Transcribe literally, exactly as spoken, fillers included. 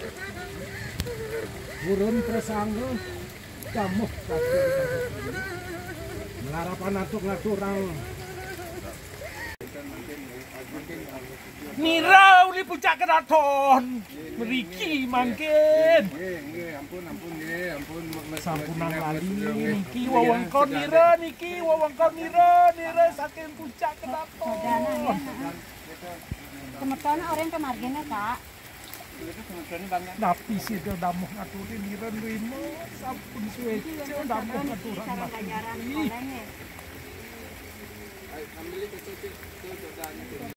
Burun presanggu jamuh kaki melarapan atuk naturang Nira uli puncak keraton meriki mangkin ampun ampun nggih ampun sampunan lali niki wewengkon nira niki wewengkon nira nira saking puncak keraton Kemeton orang kemargene Kak Napi sih dia damuh ngaturin nira lima sampun suwe damuh ngaturan mati